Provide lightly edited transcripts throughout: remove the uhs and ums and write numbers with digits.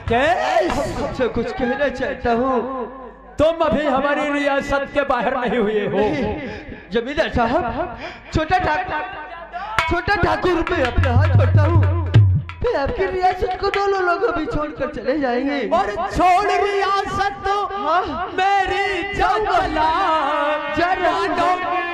राकेश, तुमसे कुछ कहना चाहता हूँ। तुम अभी हमारी रियासत के बाहर नहीं हुए हो। जमींदार साहब, छोटा ठाकुर मैं अपना हाथ पड़ता हूँ। मैं आपकी रियासत को दोनों लोगों भी छोड़कर चले जाएंगे। और छोड़ रियासत तो मेरी जंगला जरानो।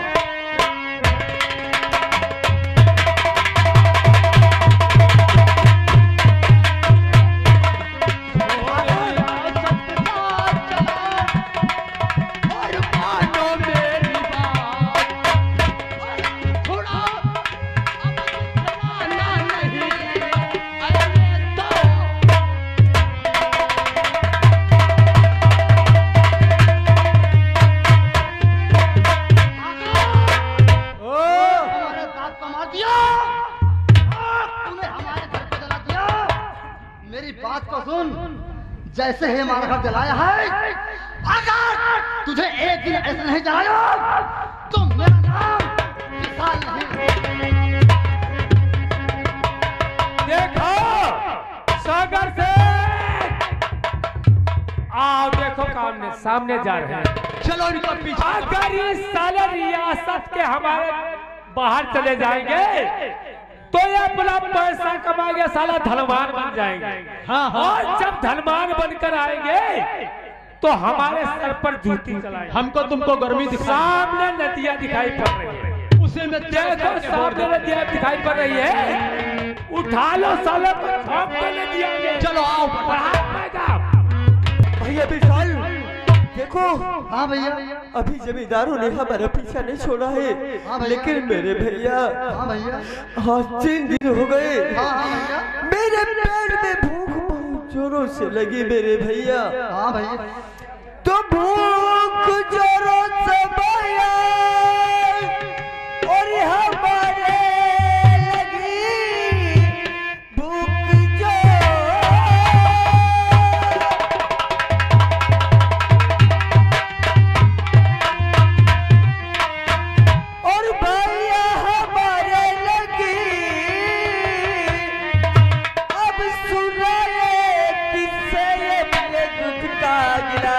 जैसे ही हमारा घर जलाया है, अगर तुझे एक दिन ऐसा नहीं जलाया तो मेरा नाम विशाल नहीं। देखो सागर से आओ, देखो सामने जा रहे हैं। चलो इनका पीछे। अगर इस साले रियासत के हमारे बाहर चले जाएंगे तो ये अपना पैसा कमाएंगे, साला धनवान बन जाएंगे। और जब धनवान बनकर आएंगे तो हमारे सर पर जूती चलाएंगे। हमको तुमको गर्मी सामने नदियाँ दिखाई पड़ रही है, उसे में देखो सामने नदियाँ दिखाई पड़ रही है। उठा लो साले पर, ठोक के नदियाँ। चलो आओ भैया विशाल, देखो। हाँ भैया। अभी जमींदारों ने हमारा पीछा नहीं छोड़ा है। हाँ लेकिन मेरे भैया, हाँ भैया, हाँ 3 दिन हो गए। हाँ भैया, मेरे पेट में भूख बहुत जोरों से लगी मेरे भैया। हाँ भैया। तो भूख जोरों से भैया और हमारे लगी भूख जो। और भैया हमारे लगी अब सुनाए किससे ये दुख का गिरा।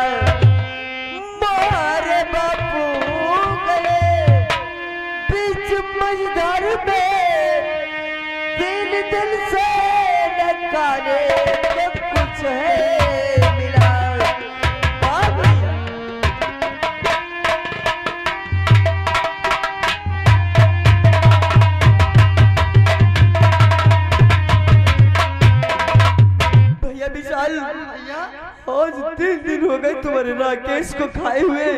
मारे बापू गए बीच मझधार में, दिल से नकारे तो कुछ है मिला। भैया विशाल, आज 3 दिन हो गए तुम्हारे राकेश को खाए हुए।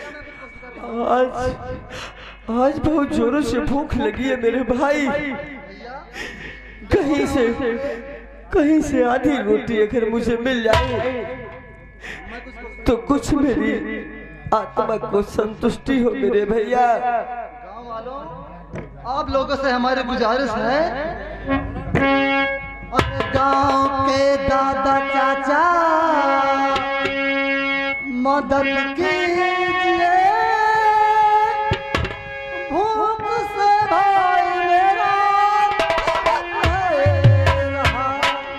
आज बहुत जोरों से भूख लगी है मेरे भाई। कहीं से आधी रोटी अगर मुझे मिल जाए तो कुछ मेरी आत्मा को संतुष्टि हो मेरे भैया। गाँव वालों, आप लोगों से हमारी गुजारिश है, और गाँव के दादा चाचा मदद कीजिए, भूख से भाई मेरा रहा।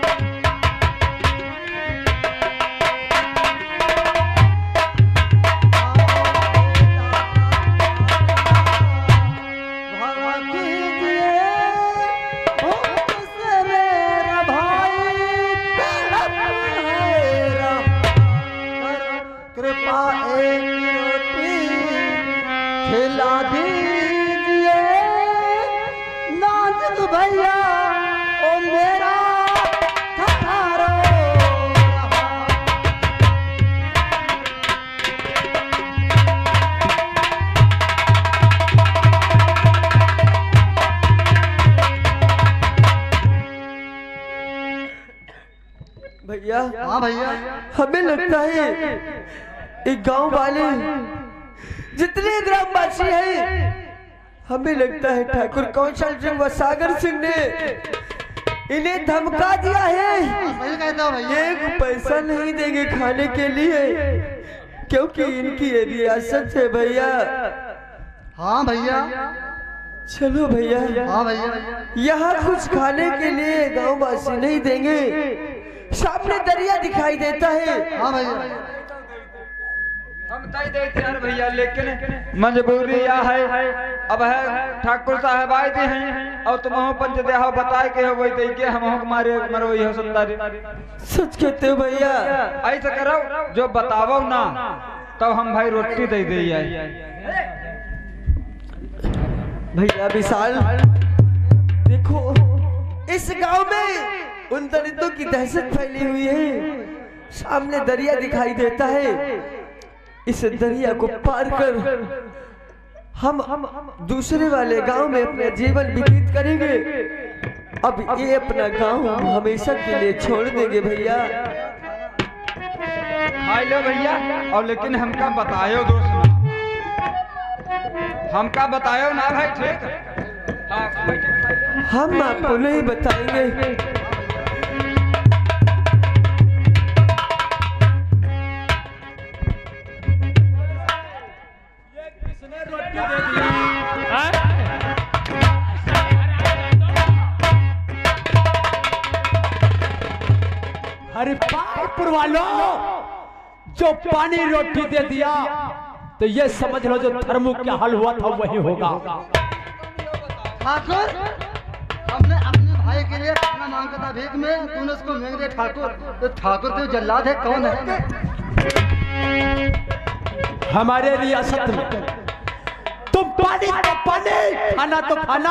भला कीजिए, भूख से मेरा भाई तड़प है रहा। कृपा एक रोटी खिला दीजिए, नाजुक भैया ओ मेरा थकारो रहा। भैया, हाँ भैया, हमें लगता है एक गांव वाले जितने ग्रामवासी हैं, हमें लगता है ठाकुर कौशल सिंह व सागर सिंह ने इन्हें धमका दिया है। सही कहते हो भैया। 1 पैसा नहीं देंगे खाने के लिए, क्योंकि इनकी ये रियासत है भैया। हाँ भैया। चलो भैया, हाँ भैया। यहाँ कुछ खाने के लिए गांववासी नहीं देंगे सामने दरिया दिखाई देता है। हाँ भैया हम तय देते यार भैया, लेकिन मजबूरी या है अब है ठाकुर साहब आए थे हैं और तुम हो पंच देहा बताए के हो वही दे के हम हो मारे मरो ये हो सत्तारी। सच कहते हो भैया? ऐसा करो जो बतावो ना तो हम भाई रोटी दे दे भैया विशाल, देखो इस गांव में उन दलितों की दहशत फैली हुई है। सामने दरिया दिखाई देता है, इस दरिया को पार कर हम दूसरे वाले गांव में अपना जीवन व्यतीत करेंगे। अब ये अपना गांव हमेशा के लिए छोड़ देंगे भैया। खाई लो भैया, और लेकिन हमका बतायो दोस्त, हमका बतायो ना भाई, ठीक? हम आपको नहीं बताएंगे। अरे पालपुर वालों, जो पानी रोटी दे दिया तो ये समझ लो जो धर्म क्या हल हुआ था वही होगा। ठाकुर, हमने अपने भाई के लिए खाना मांगा था भीख में, तूने उसको मांग दिया ठाकुर। तो ठाकुर तो जल्लाद है, कौन है? हमारे रियासत में तुम पानी तो पानी, खाना तो खाना,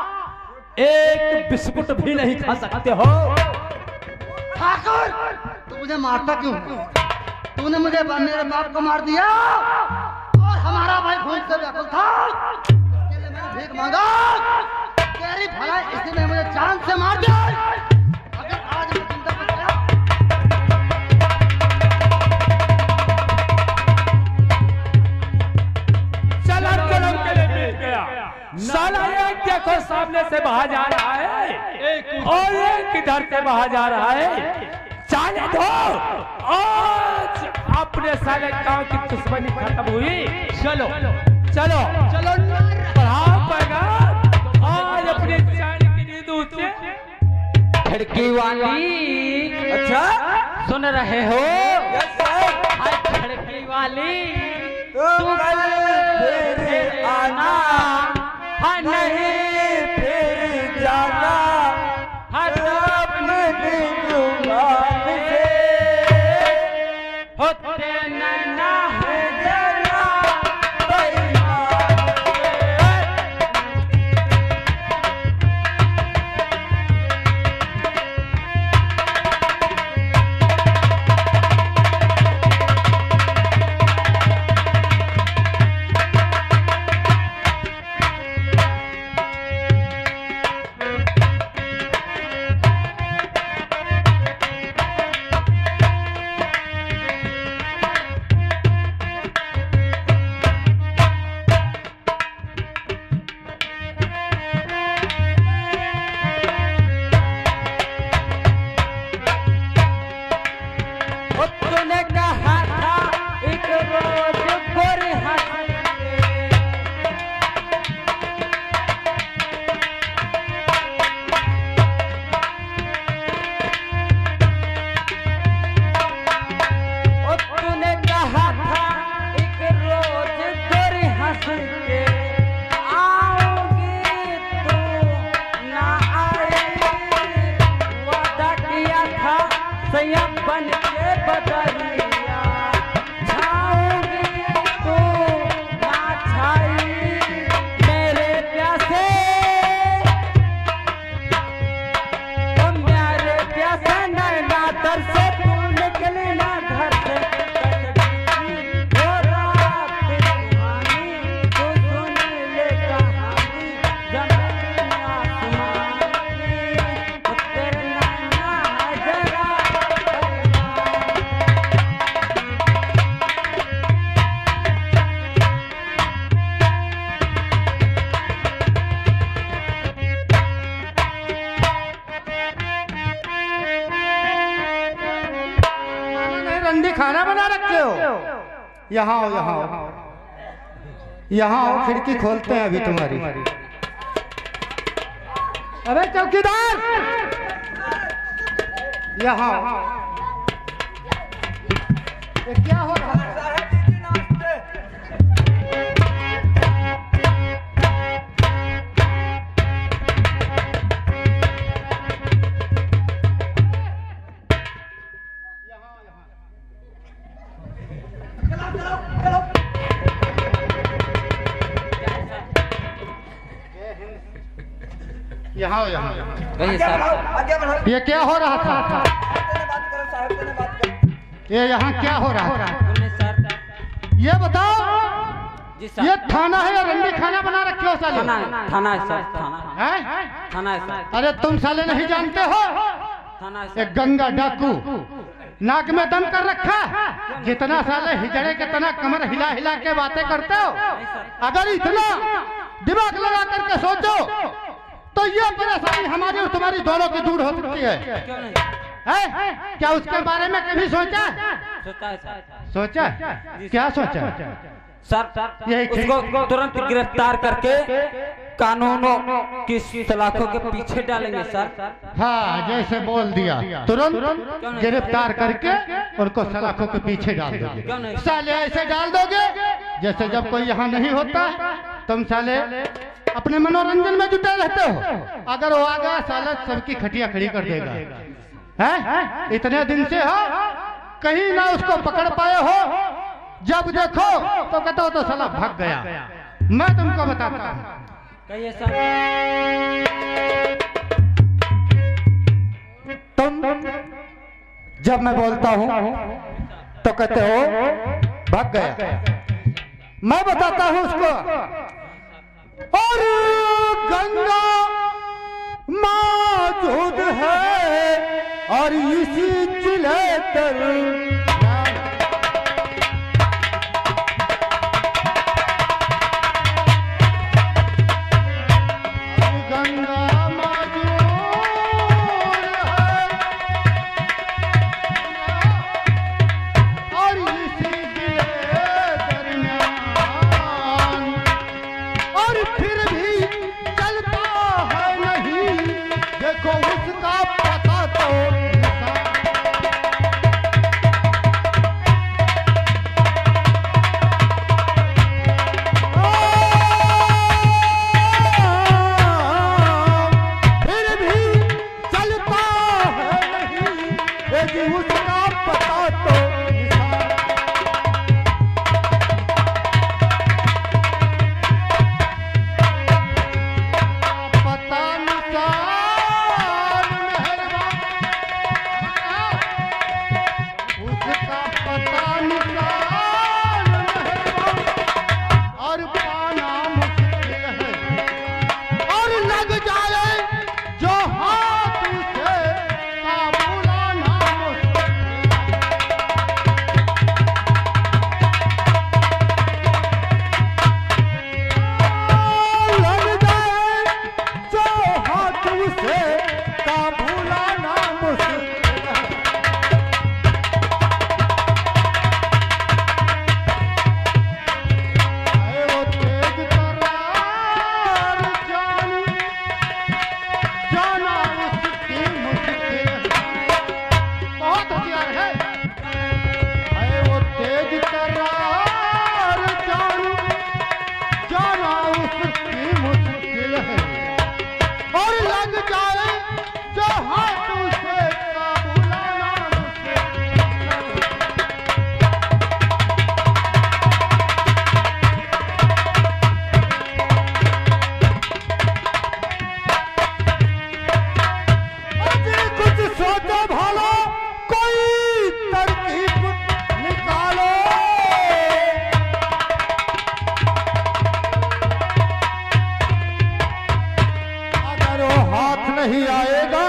एक बिस्कुट भी नहीं खा सकते हो। ठाकुर, तू मुझे मारता क्यों? तूने मुझे मेरे बाप को मार दिया और हमारा भाई खून से व्याकुल था, इसके लिए मैंने भीख मांगा। तेरी भलाई इसने मुझे जान से मार दिया। अगर आज मैं जिंदा बच गया, चला कलम के लिए मिल गया। साला एक देखो सामने से बाहर जा रहा है और एक किधर से बाहर जा रहा है। चाले दो, आज अपने साले गांव की दुश्मनी खत्म हुई। चलो चलो चलो, बढ़ाओ पैगाम, आज अपने चाल की नींद उठे। खिड़की वाली, अच्छा सुन रहे हो? हाय खिड़की वाली, तू कल फिर आना, हाँ नहीं फिर जाना, हर अपने दुकान से होते नैना है जरा खाना बना रखे हो? यहाँ आओ, यहाँ आओ, यहाँ आओ, खिड़की खोलते हैं अभी तुम्हारी। अरे चौकीदार, यहाँ ये क्या हो रहा है? यहाँ यहाँ ये क्या हो रहा था? ये यहाँ क्या हो रहा था? ये बताओ, ये थाना है या रंडी खाना बना रखे हो साले? थाना है सर, थाना है? थाना है सर, अरे तुम साले नहीं जानते हो? थाना है ये सर। गंगा डाकू नाक में दम कर रखा है। जितना साले हिजड़े के तना कमर हिला हिला के बातें करते हो, अगर इतना दिमाग लगा करके सोचो तो ये परेशानी हमारी और तुम्हारी दोनों की दूर हो सकती है। क्यों नहीं? है? क्या उसके बारे में कभी सोचा? सोचा है सर। सोचा? क्या सोचा? सर यही उसको तुरंत गिरफ्तार करके कानूनों की सलाखों के पीछे डालेंगे सर। हाँ, जैसे बोल दिया, तुरंत गिरफ्तार करके उनको सलाखों के पीछे डाल दोगे। साले ऐसे डाल दोगे जैसे जब कोई यहाँ नहीं होता तुम साले अपने मनोरंजन में जुटे रहते हो। अगर वो आ गया साला सबकी खटिया खड़ी कर देगा। है? इतने दिन से हो कहीं ना उसको पकड़ पाए हो, जब देखो तो कहते हो तो साला भाग गया। मैं तुमको बताता हूँ। कहिए सर। तुम जब मैं बोलता हूँ तो कहते हो भाग गया। मैं बताता हूँ उसको, और गंगा मौजूद है और इसी चिल्हे तर नहीं आएगा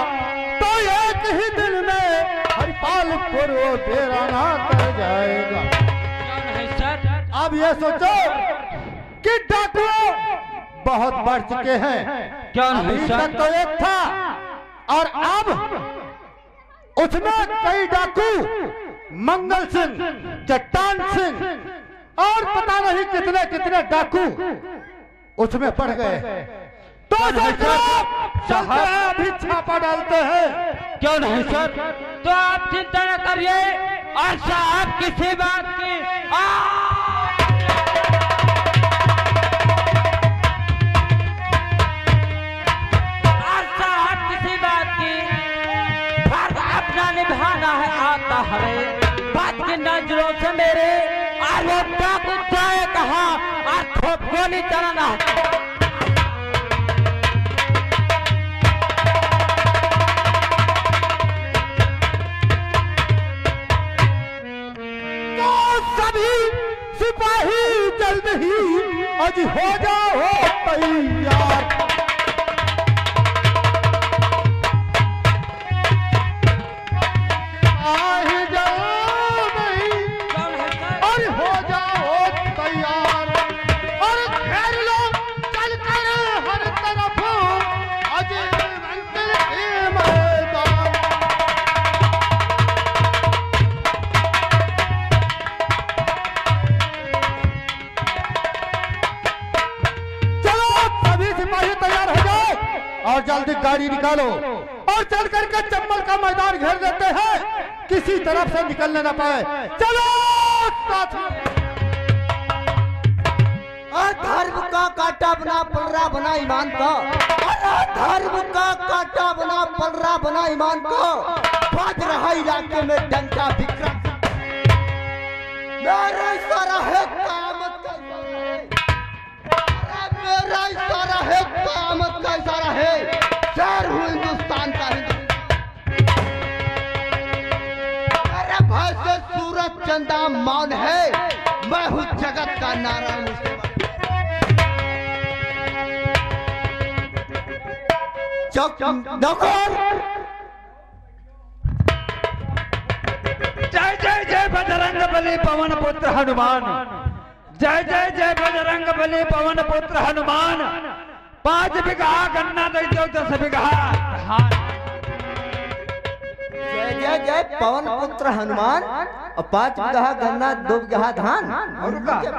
तो एक ही दिन में हरिपालपुर वो तेराना कर जाएगा। अब ये सोचो कि डाकू बहुत बढ़ चुके हैं। अभी तक तो एक था और अब उसमें कई डाकू मंगल सिंह, चट्टान सिंह और पता नहीं कितने कितने डाकू उसमें पड़ गए। तो अभी छापा डालते हैं। क्यों नहीं सर? तो आप चिंता न करिए और साहब किसी बात की फर्ज अपना निभाना है आता है। बात की नजरों से मेरे और वो डाकू जाए कहाँ और खूब गोली चलाना सिपाही जल्द ही आज हो जाओ तैयार। सिपाही जाओ नहीं और हो जाओ तैयार और घेर लो चल कर हर तरफ आज मंदिर के मैदान। और जल्दी गाड़ी निकालो और चल करके चंबल का मैदान घेर देते हैं, किसी तरफ से निकलने न पाए। चलो धर्म का काटा बना पलरा बना ईमान का, धर्म का काटा बना पलरा बना ईमान का। बाज रहा इलाके में डंका विक्रम, मेरा इशारा है क़यामत का इशारा है, मेरा इशारा है क़यामत का इशारा है। शेर हूँ हिंदुस्तान का मेरे भाई से सूरज चंदा मौन है, मैं हूँ जगत का नारायण। जय जय जय बजरंग बली पवन पुत्र हनुमान, जय जय जय बजरंग बली पवन पुत्र हनुमान। 5 बीघा गन्ना दे दो 10 बीघा धान। जय जय जय पवन पुत्र हनुमान और 5 बीघा गन्ना 2 बीघा धान। और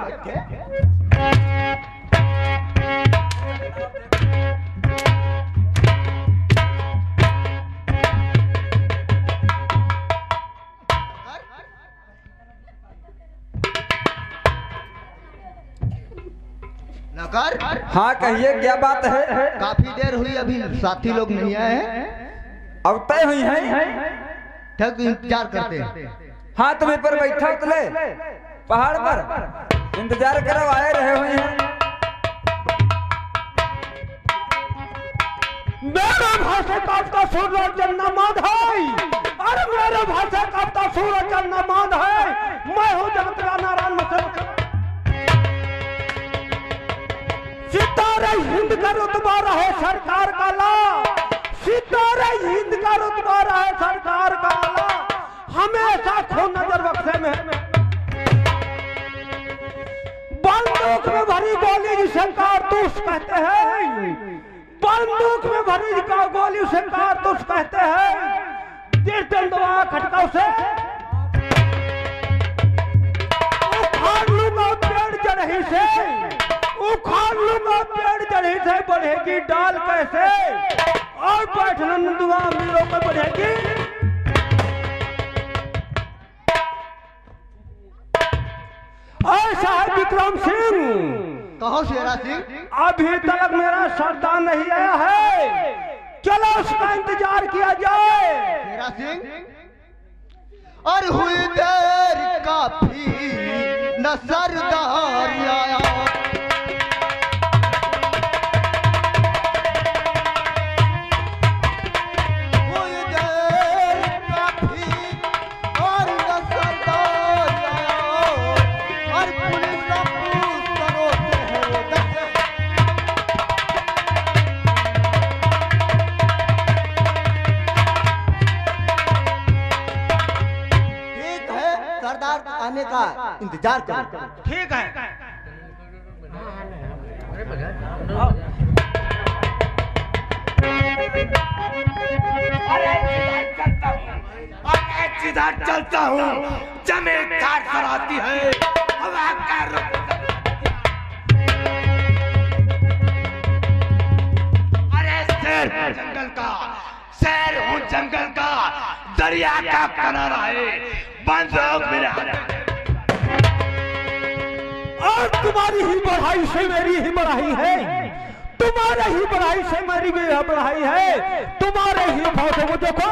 नौकर, हाँ कहिए क्या बात है? काफी देर हुई अभी साथी लोग नहीं आए हैं। अब तय हुई है, ठीक इंतजार करते हैं। हाँ तुम्हें पर बैठा उतले पहाड़ पर इंतजार करो, आए रहे हुए हैं। मेरे भाषा का आपका सूरज चलना मान है, अरे मेरे भाषा का आपका सूरज चलना मान है। मैं हूँ जगत का नारायण मसल, सितारे हिंद का रुतबा रहे सरकार का ला, सितारे हिंद का रुतबा रहे सरकार का ला। हमेशा खो नजर बक्से में बंदूक में भरी गोली जिसे कारतूस कहते हैं, बंदूक में भरी गोली उसे कारतूस कहते हैं। दिल दबा खटका उसे उखाड़ लूंगा पेड़ जड़ही से, उखाड़ लूंगा पेड़ जड़ही से। बढ़ेगी डाल कैसे और बैठना नंदुआ मीरों पर बढ़ेगी। ऐसा है विक्रम सिंह। कहो शेरा सिंह, अभी तक मेरा सरदार नहीं आया है, चलो उसका इंतजार किया जाए। शेरा सिंह, और हुई देर काफी न सरदार आया। हुई देर काफी और न सरदार आया, और पुलिस का पूछ करो से है वो दस। ठीक है, सरदार आने का इंतजार करो। ठीक है। जिधर चलता हूँ जमीन काट कर आती है। अब शेर हूँ जंगल का, शेर हूँ जंगल का, दरिया का किनारा है, बंदूक मेरे हाथ। और तुम्हारी ही बढ़ाई से मेरी ही बढ़ाई है, तुम्हारे ही बढ़ाई से मेरी भी बढ़ाई है, तुम्हारे ही भाषा को देखो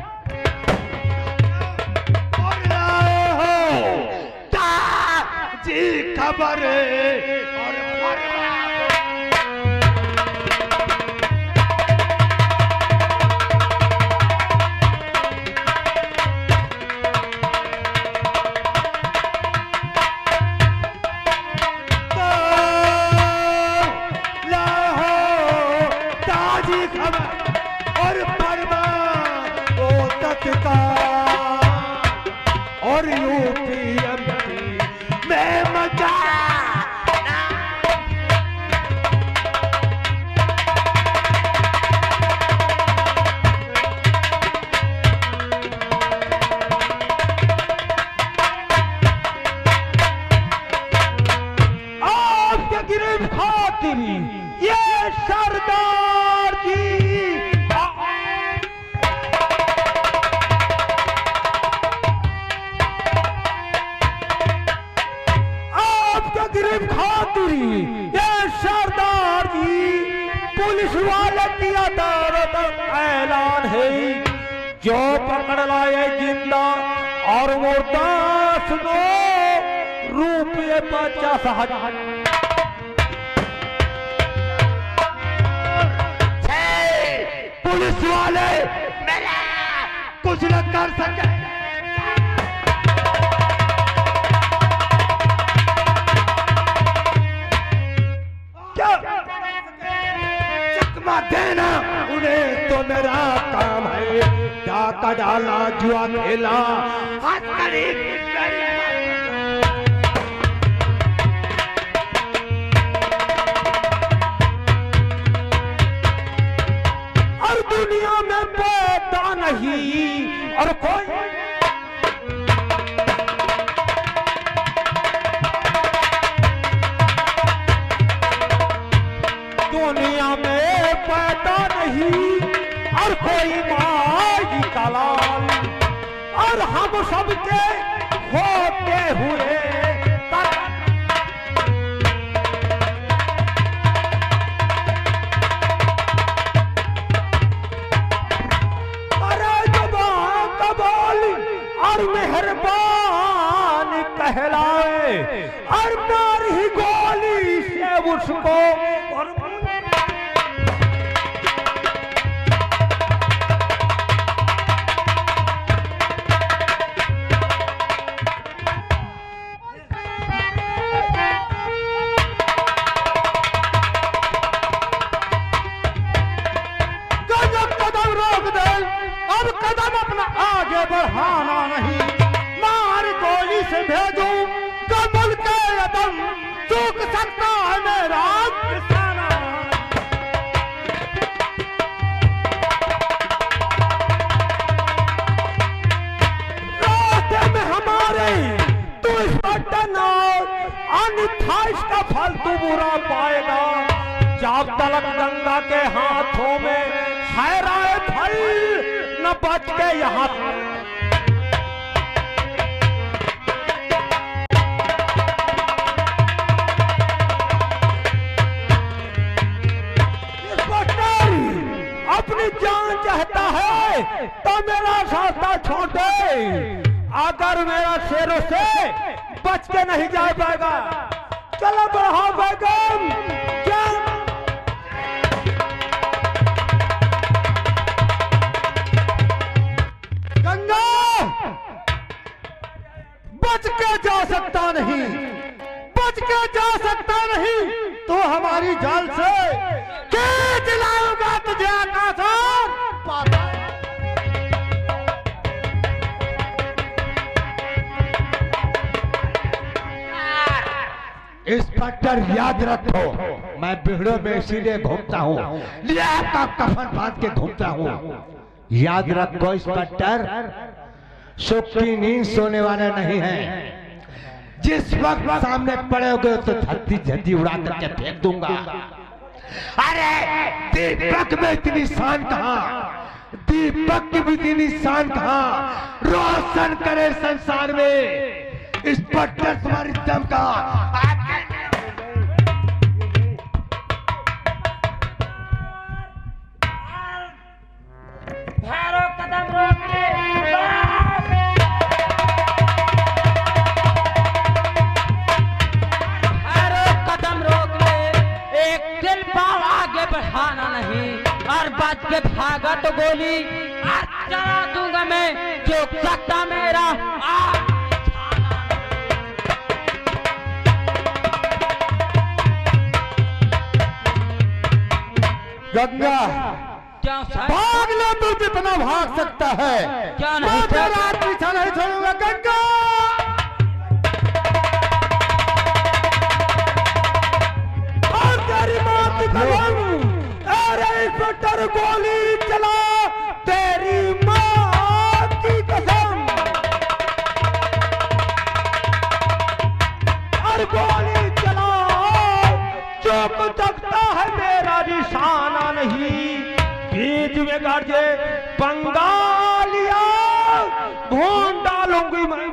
जी खबर और और यूपी में मजा आपके गिरफ्त खातिर ये सरदार जी खातिरी ये सरदार जी पुलिस वाले की अदालत ऐलान है, जो पकड़ लाए जिंदा और मुर्दा सुनो रुपये 50,000। पुलिस वाले मेरा कुछ न कर सके, देना उन्हें तो मेरा काम है, डाका डाला जुआ खेला हाथ करीब और दुनिया में पैदा नहीं और कोई दुनिया में पैदा नहीं और कोई माई का लाल, और हम सबके होते हुए अरे जवान कबाली और मेहरबान कहलाए और मार ही गोली से उसको और अब कदम अपना आगे बढ़ाना नहीं, मार गोली से भेजूं कमल के कदम चूक सकता है मेरा निशाना। रास्ते में हमारे तू इस बटन अन्यथा इसका फल तू बुरा पाएगा, जब तलक गंगा के हाथों में है राय फल न बच के यहाँ अपनी जान चाहता है तो मेरा रास्ता छोड़ दे, अगर मेरा शेरों से बच के नहीं जा पाएगा चलो बढ़ाओ बेगम बच के जा सकता नहीं, बच के जा सकता नहीं तो हमारी जाल से खींच लाऊंगा तुझे आकाश पाता। इंस्पेक्टर याद रखो मैं बिहड़ों में इसीलिए घूमता हूँ, लिया का कफन बांध के घूमता हूँ। याद रखो इंस्पेक्टर सुख की नींद सोने वाले नहीं है, जिस वक्त सामने पड़ोगे तो धरती झंडी उड़ा करके फेंक दूंगा। अरे दीपक में इतनी शान कहाँ, दीपक की भी इतनी शान कहाँ, रोशन करे संसार में इस पट्टर तुम्हारी दम का। कदम रोक ले, कदम रोक ले, एक दिल पाँव आगे बढ़ाना नहीं, और बच के भागा तो गोली और चला दूंगा मैं जो सकता मेरा। गंगा क्या सर? भाग ले, तू जितना भाग सकता है। क्या नहीं मैं तेरा हाथ पीछा नहीं छोड़ूंगा गंगा। और तेरी माँ की कसम, अरे इंस्पेक्टर गोली चला, तेरी माँ की कसम। और गोली चला, चौक सकता है मेरा निशाना नहीं, बीच में गाड़े बंगालिया भून डालूंगी मैं।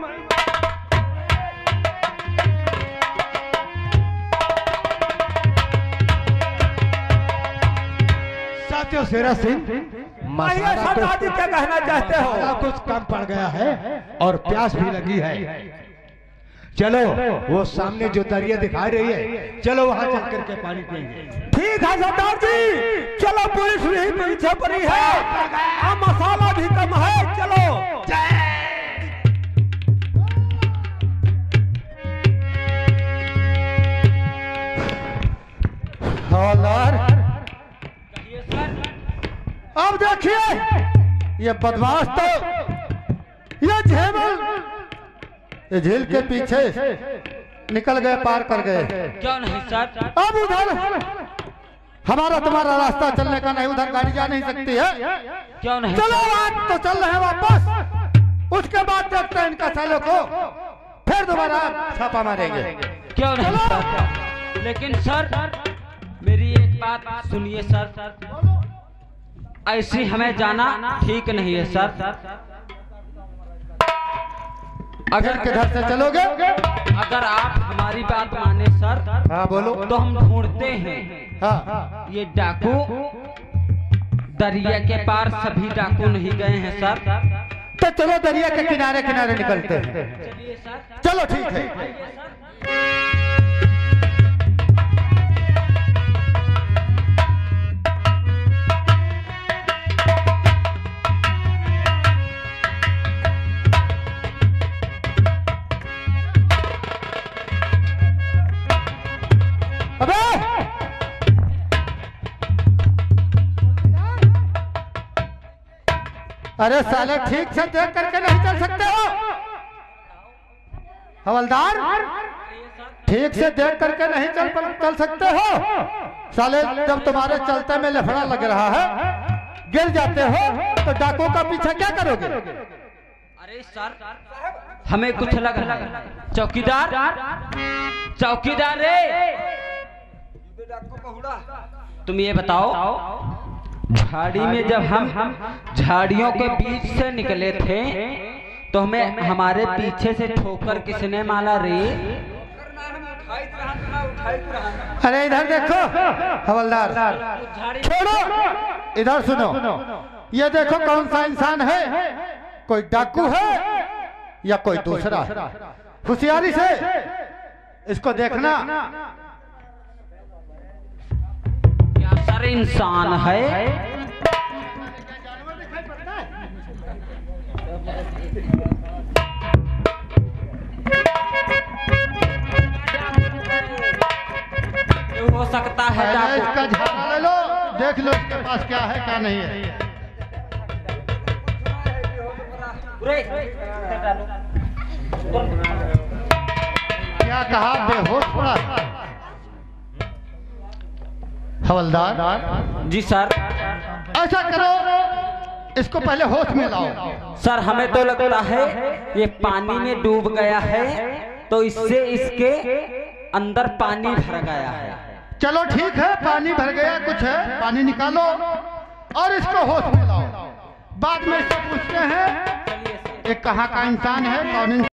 साथियों, शेरा सिंह सरदार जी क्या कहना चाहते हो? कुछ कम पड़ गया है और प्यास भी लगी है। चलो वो सामने जो दरिया दिखा रही है, चलो वहां चल करके पानी पिएंगे। ठीक है सरदार जी, चलो पुलिस भी पीछे पड़ी है, अब मसाला भी कम है, चलो। हवलदार, अब देखिए ये बदमाश तो ये झील के पीछे निकल गए, पार कर गए। क्यों नहीं सर? अब उधर हमारा तुम्हारा रास्ता चलने का नहीं, उधर गाड़ी जा नहीं सकती है। क्यों नहीं? चलो आज तो चल रहे हैं वापस, उसके बाद देखते हैं इनका सालों को, फिर दोबारा छापा मारेंगे। क्यों नहीं सर? लेकिन सर मेरी एक बात सुनिए सर, ऐसी हमें जाना ठीक नहीं है सर। अगर किधर से चलोगे? अगर आप हमारी बात माने सर, हाँ बोलो। तो हम ढूंढते हैं। हाँ, ये डाकू दरिया के पार सभी डाकू नहीं गए हैं सर। तो चलो दरिया के किनारे किनारे निकलते हैं। चलिए सर। चलो ठीक है। अरे साले ठीक से देख करके नहीं चल सकते हो हवलदार, ठीक से देख करके नहीं चल सकते हो साले। जब तुम्हारे चलते में लफड़ा लग रहा है, गिर जाते हो तो डाकू का पीछा क्या करोगे? अरे सर हमें कुछ लग रहा है। चौकीदार, चौकीदार रे, तुम ये बताओ, झाड़ी में जब हम झाड़ियों के बीच से निकले थे तो हमें हमारे पीछे से ठोकर किसने मारा रे? अरे इधर देखो हवलदार, छोड़ो, इधर सुनो। ये देखो कौन सा इंसान है, कोई डाकू है या कोई दूसरा? होशियारी से इसको देखना। क्या सर इंसान है? हो सकता है डाकू। इसका झाड़ा ले लो, देख लो इसके पास क्या है क्या नहीं है। क्या कहा, बेहोश पड़ा? हवलदार जी सर। ऐसा करो, इसको पहले होश में लाओ। सर हमें तो लगता है ये पानी में डूब गया है, तो इससे इसके अंदर पानी भर गया है। चलो ठीक है, पानी भर गया, कुछ है पानी निकालो और इसको होश में लाओ। बाद में इससे पूछते हैं ये कहाँ का इंसान है, कौन